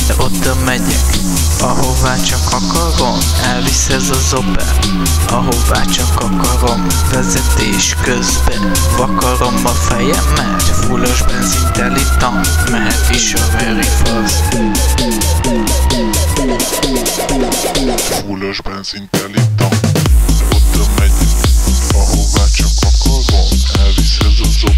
De oda megyek, ahová csak akarom. Elvisz ez az Opel, ahová csak akarom. Vezetés közben vakarom a fejemet. Fullos benzinteli tank, mehet is a very fast. Fullos benzinteli tank. Oda megyek, ahová csak akarom. Elvisz ez az Opel,